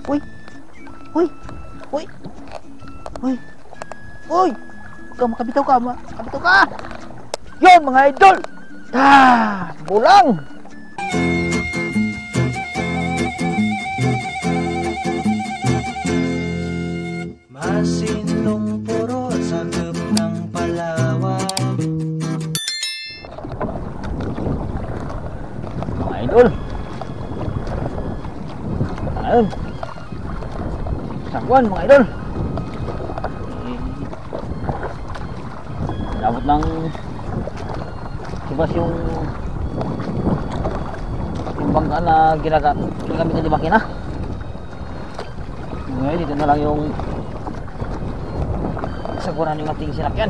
Uy! Uy! Uy! Uy! Uy! Huwag ka makabitaw ka! Makabitaw ka! Yun mga idol! Bulang! Masinlong puro sakop ng Palawan. Mga idol! Ayun! Sagwan mga idol! Labot ng sibas yung bangka na ginagamit na di makina. Ngayon dito na lang yung sagwanan yung ating sinakyan.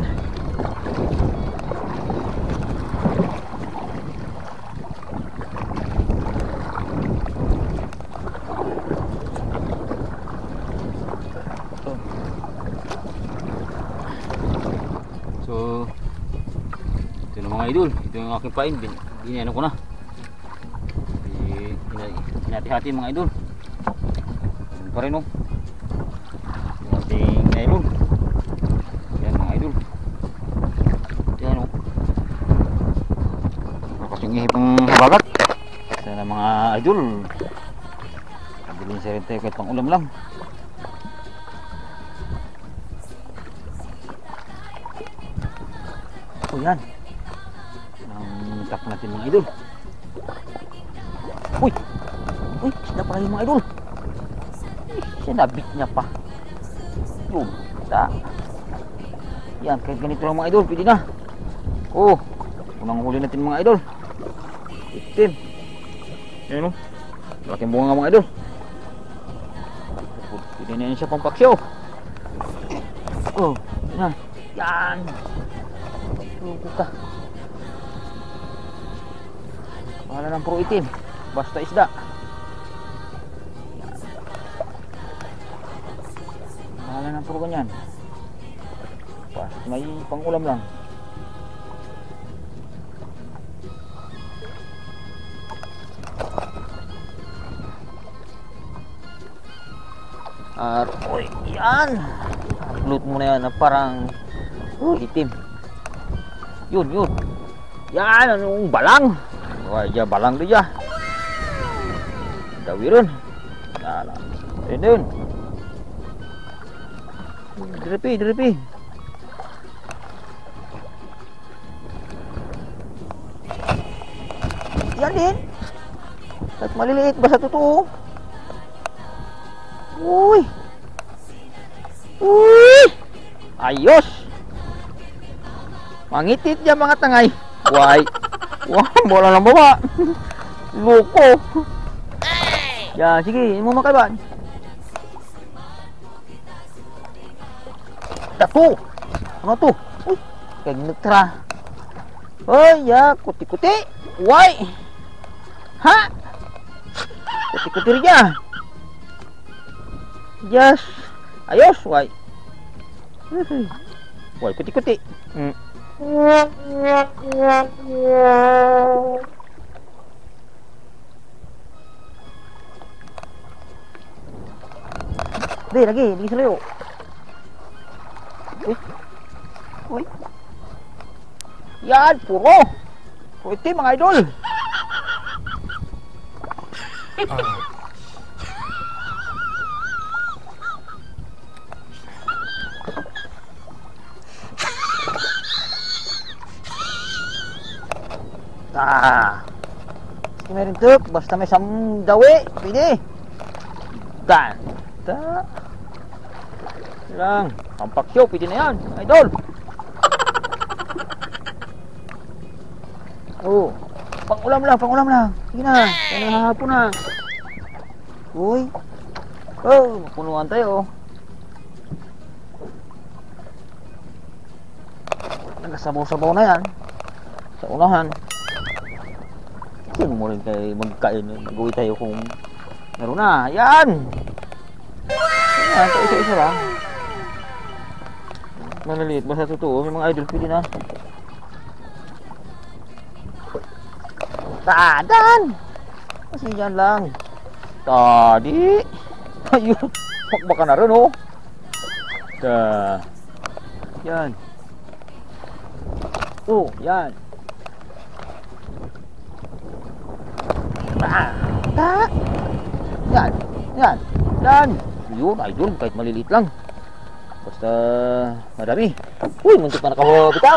So ito na mga idol, ito yung aking pain. Binano ko na, hinati-hati mga idol. Yan pa rin, oh, yung ating nylon. Yan mga idol, yan, oh, kasing ihip ang habagat. Sana mga idol bilhin sa rin tayo kahit pang ulam lang. O yan ang tap natin mga idol. Uy! Uy! Sila pala yung mga idol. Siya nabit niya pa. Yun. Yan, kahit ganito lang mga idol, pwede na. Oh, unang huli natin mga idol. Itim. Yan, oh, malaking bunga nga mga idol. Pwede na yan siya pang paksyo. Oh, yan. Yan. Buka. Wala ng puro itim, basta isda. Wala ng puro ganyan, basta may pangulam lang. At uy, yan, upload mo na yan na parang itim. Yun, yun. Yan, anong balang. Wah, ya balang dia. Dawirun. Nah, ini. Direpi. Yan din. At maliliit ba sa totoo? Uy. Ayos. Mangitit ya mga tangay. Why? Wah, bola ng baba. Loko. Ya, sige, mo makan ba? Datu. Ano to? Uy, kag nagtra. Oy, ya, kuti-kuti. Why? Ha? Kuti-kuti rin. Yes. Ayos, why? Why, kuti-kuti. Lagi sa layo. Uy. Yan, puro itim mga idol. Meron tuk, basta may samdawi, pwede. Dan. Lang, pampaksyo, pwede na yan, idol. Oh, pangulam lang. Sige na, kaya hapon na. Uy. Oh, punuan tayo. Nagasabaw-sabaw na yan sa unahan. Sino mo rin kayo magkain, mag-uwi tayo kung meron na. Yan! Yan, isa-isa lang. Malaliit, basta totoo. May mga idol, pwede na. Tadan! Kasi yan lang. Tadi. Ayun. Baka na rin, oh. Yan. Oh, yan. Yan. Yan. Yan. Yun, idol. Kahit maliliit lang. Basta madami. Uy, muntik na nakabitaw.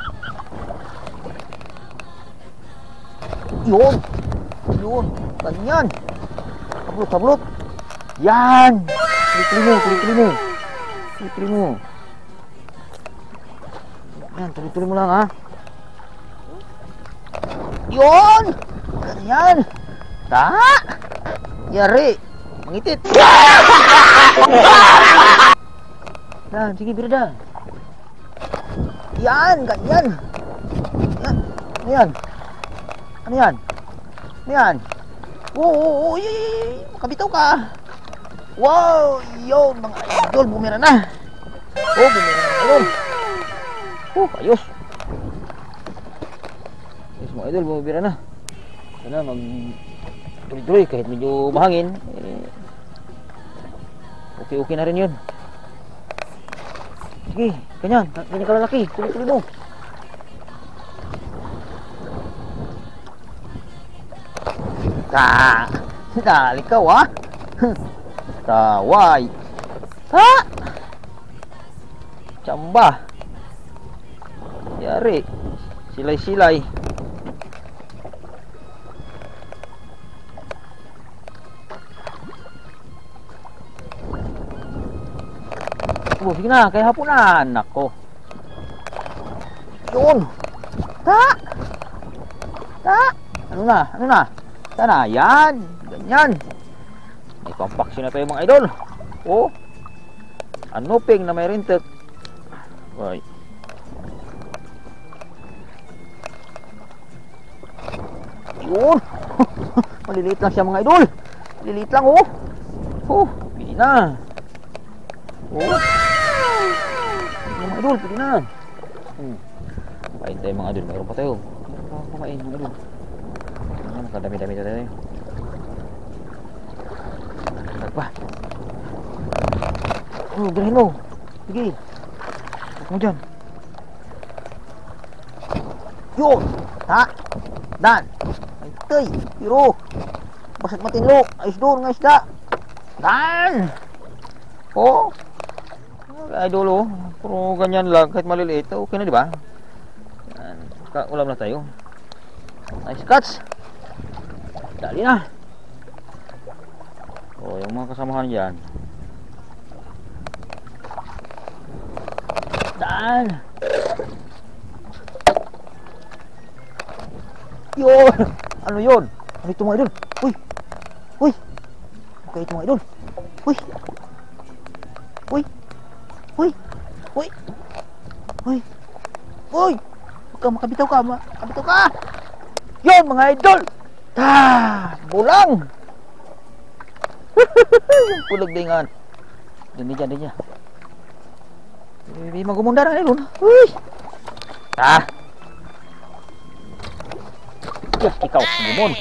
Yun. Yun. Ganyan. Tablot. Yan. Tuloy mo. Yan, tuloy mo lang, ha. Yun. Ganyan. Yari. Mangitit. Yan, sige, birada. Yan, ganyan. Yan. Ano yan? Ano yan? Ano yan? Oo, makabitaw ka. Wow, yun, mga idol, bumira na. Bumira na idol. Ayos. Ayos mga idol, bumira na. Sana tuloy-tuloy kahit medyo mahangin. Okay na rin yun. Sige, ganyan kalalaki. Tuloy-tuloy mo. Dali ka, ha? Taway. Chamba. Yari. Silay-silay. Sige na, kaya hapunan. Nako. Yun. Ano na? Sana, yan. Ganyan. May pampaksyon na tayo mga idol. Ano ping na may rintek. Ay. Yun. Maliliit lang siya mga idol. Maliliit lang, pili na. Mga idol, pili na. Kain tayo mga idol. Mayroon pa tayo. Kumain mga idol. Makadami-dami tayo. Apa? Berahin mo. Sige. Huwag mo dyan. Yun. Dan. Ay, tay. Piro. Basat matinlo. Ayos doon ng isda. Dan. Idol, puro ganyan lang. Kahit maliliit. Okay na, di ba? Yan. Ulam na tayo. Nice cuts. Dali na. Yung mga kasamahan dyan. Dan. Yun. Ano yun? Ano ito mga idol? Uy. Okay ito mga idol. Uy. Huwag ka makabitaw ka. Yun mga idol. Bulang. Yung pulag dingan. Dyan. Hindi magumundar ang idol. Uy. Yes, ikaw, gumon.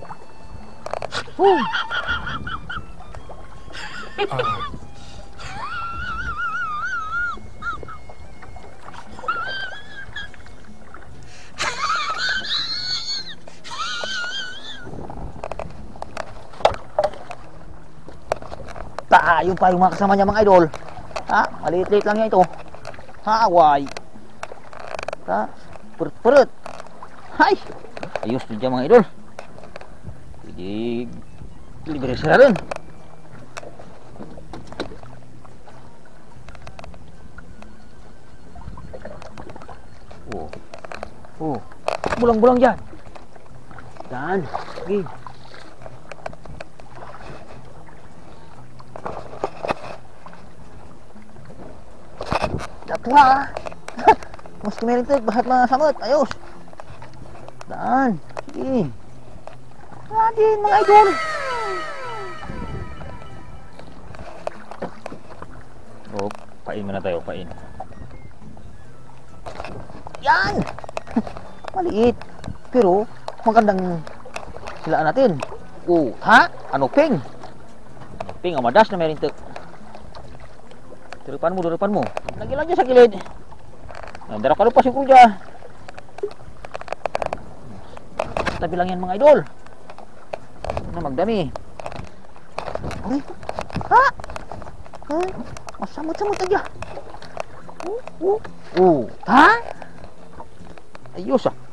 Yung pa yung mga kasama niya mga idol. Maliit-liit lang niya ito. Haway. Perut. Hay. Ayos din dyan mga idol. Jadi libre sila rin. Bulang-bulang dyan. Dan. Sige. Datuha. Mas kumerin ito. Bahat mga samot. Ayos. Dan. Sige. Din mga idol. Pain muna tayo. Pain. Yan. Maliit. Pero magandang silaan natin. Ano ping? Ping, madas na meron ito. Di depanmu. Lagi sa gilid. Nah, darah ka lupa si Kuya. Tabi lang yan mga idol. Na magdami. Uy. Ha? Ay, masamot-samot aja. Ha? Ayos ah.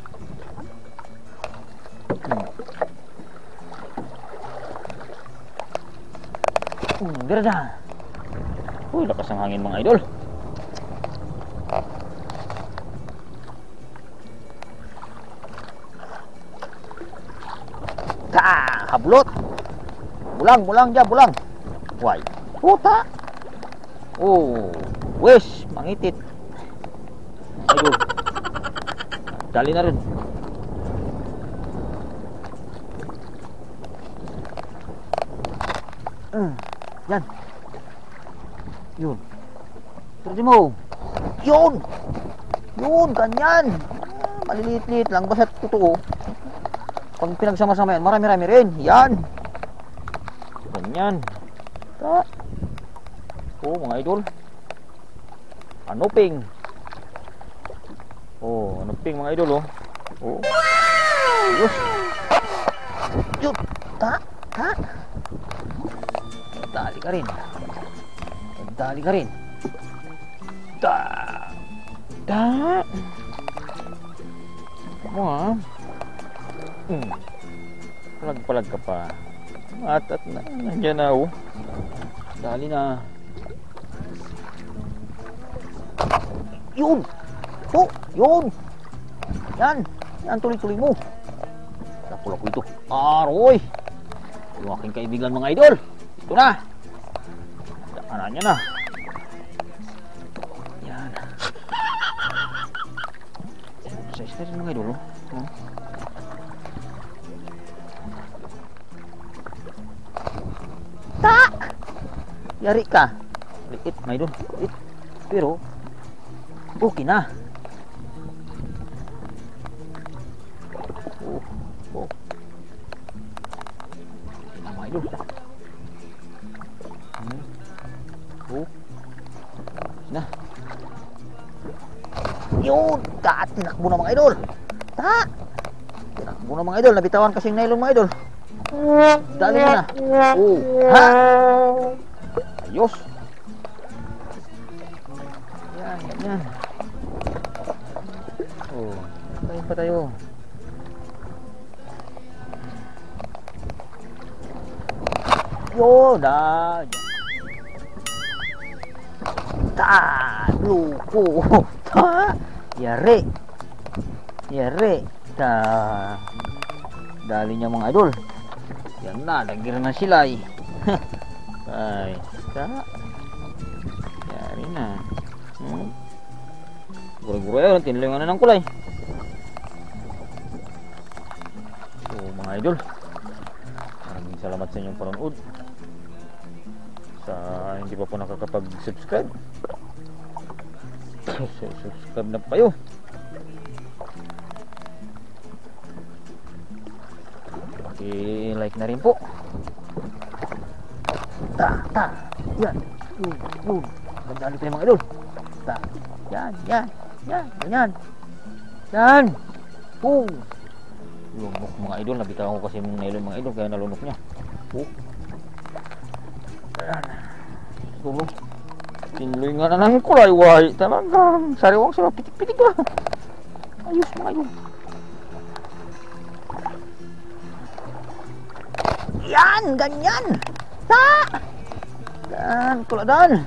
Dira na. Uy, lakas ang hangin mga idol. Hablot. Bulang dia, bulang. Why? Puta. Oh, wes, mangitit. Aduh. Dali na rin. Yan. Yun. Terus mo. Yun, ganyan. Maliliit-liit lang basta totoo. Pag pinagsama-sama yan, marami-rami rin. Yan. Ganyan. Mga idol. Anuping. Anuping mga idol Yus. Yun. Dali ka rin. Palag ka pa. Atat na. Nandiyan na Dali na. Yun. Yun. Yan tuloy-tuloy mo. Napula ko ito. Aroy. Yung aking kaibigan mga idol. Ito na. Daanan niya na. Yan. Size na rin mga idol. Yari ka. Liit, may doon. Liit. Pero, okay na. Okay na, may doon. Na. Yun. Tinakbo na mga idol. Tinakbo na mga idol. Nabitawan kasing nylon mga idol. Dali mo na. Ha? Ayos. Yan. Tayo pa tayo. Luko. Yari. Dali niya mga idol. Yan na, lagir na sila Ay, yari na. Gura-gura yun, tinilingan na ng kulay. So mga idol, maraming salamat sa inyong panonood. Sa hindi pa po nakakapag-subscribe, subscribe na po kayo. I-like na rin po. Yan. Gandali tayo mga idol. Yan. Lunok mga idol. Nabitawan ko kasi yung nylon mga idol, kaya nalunok niya. Tulong. Tinlingan na ng kulay. Why? Talagang sariwang sila. Pitik-pitik ba? Ayos mga idol. Yan, ganyan. Dan.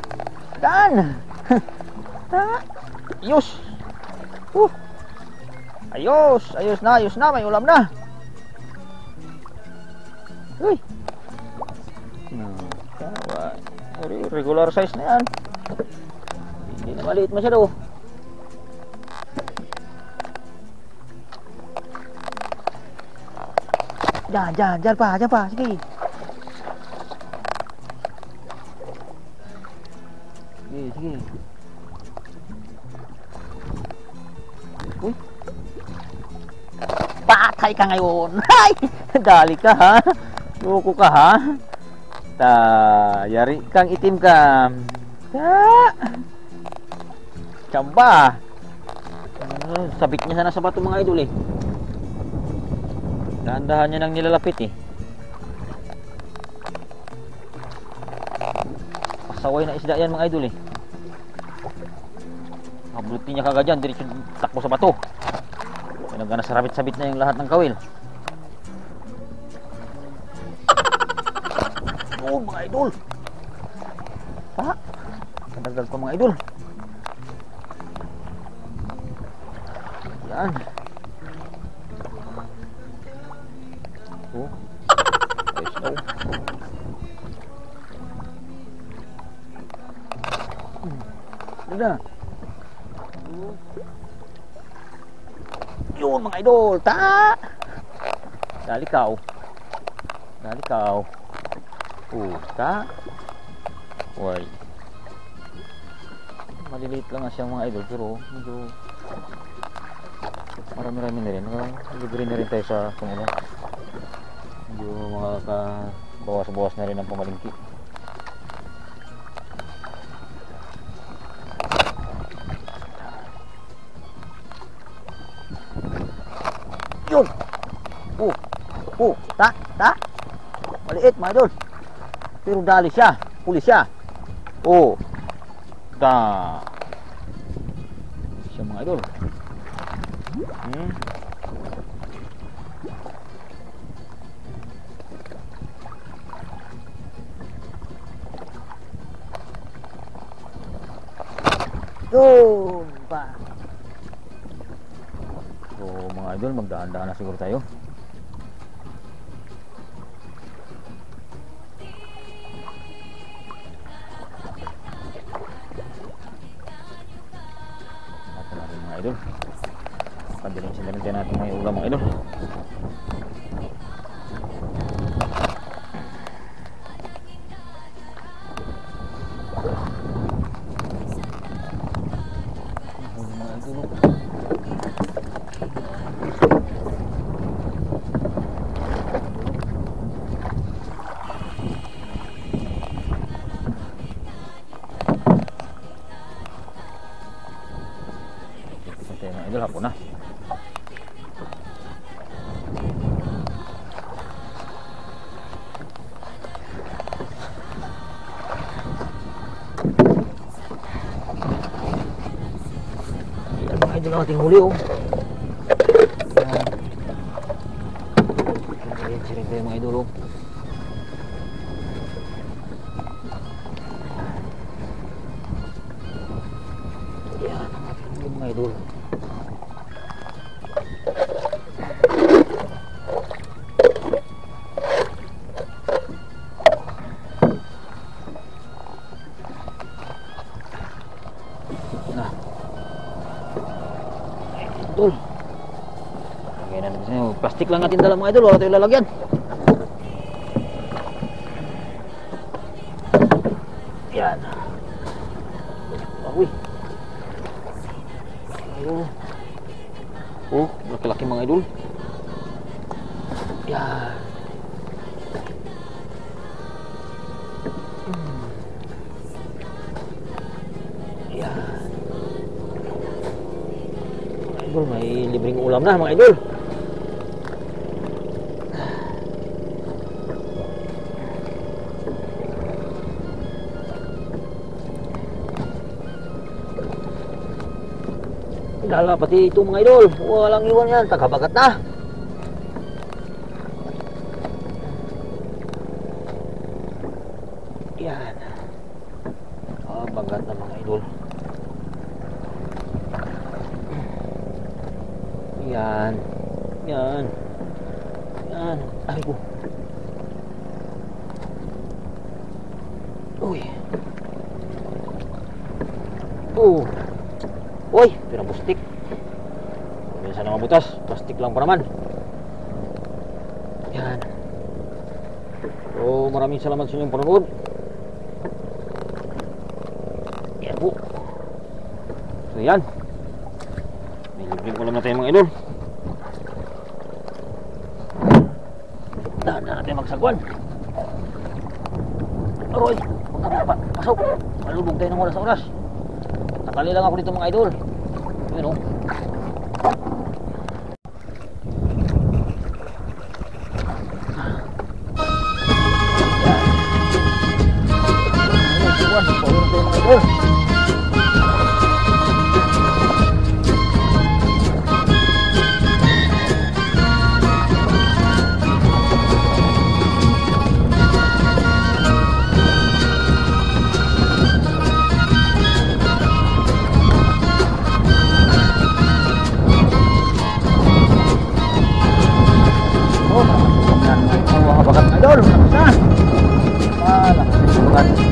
Ayos na, may ulam na. Uy. Regular size na yan. Hindi na maliit masyado. Jangan pa, sige. Sige. Uy. Patay ka ngayon. Hay! Dali ka ha. Loko ka ha. Ta, yari kang itim ka. Ta. Coba. Sabit niya sana sa bato mga idol eh. Dahan-dahan niya nang nilalapit eh. Pasaway na isda yan mga idol eh. Habulutin niya kagad yan, diretso takbo sa bato. Kaya nasarabit-sabit na yung lahat ng kawil. Oh mga idol. Pa. Kadagal pa mga idol. Yan. Oh. Ayos daw. Ada. Yun mga idol. Ta. Dali kau. Dali kau. Ta. Why? Maliliit lang nga siya mga idol pero medyo marami-rami na rin. Libre na rin tayo sa tumulo. Medyo makakabawas-bawas na rin ang pamalingki. Yun! Ta! Maliit mga idol. Pero dali siya. Huli siya. Ta! Siya mga idol. Yun pa. So mga idol, magdaan-daan na siguro tayo. Ito natin mga idol. Padaling sinarintyan natin mga ulam mga idol. Idol hapon na. Yan mga idol ang ating huli oh. Yan siring tayo mga idol oh. Yan ang ating huli mga idol. Idol. Lagyan na natin sa inyo. Plastic lang natin dala mga idol. Wala tayong lalagyan. Yan. Uy. Ayun. Laki-laki mga idol. Yan. Yan. Idol, may libreng ulam na mga idol. Dala pati ito mga idol. Walang iwan yan, tagabagat na. Yan. Bagat na mga idol. Yan. Yan. Yan. Ay ko. Uy. Uy, pinabustik. Minsan na mabutas. Plastik lang pa naman. Yan. So, maraming salamat sa inyong panonood. Yan po. So, yan. May libreng ulam na tayo mga idol. Dahan na natin magsagwan. Aroy, huwag kami pasok. Malulog tayo ng oras. Nakali lang ako dito mga idol. Yun o. Idol, lakas na. Lakas na.